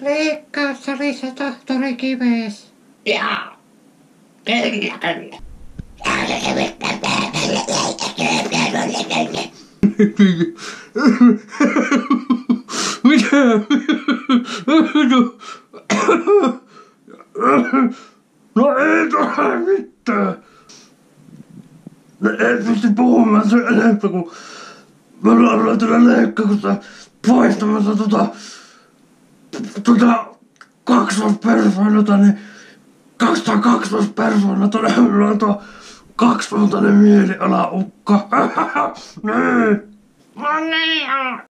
Leikkaussalissa tohtori Kives. Joo. Kyllä. Mitä? No ei tule mitään. No ei pysty puhumaan sen enempää, kun me ollaan tällä leikkauksesta poistamassa kaksoispersoonalta, niin 202-persoonalta on tuo kaksivaltainen mielialaukka. Niin. No niin.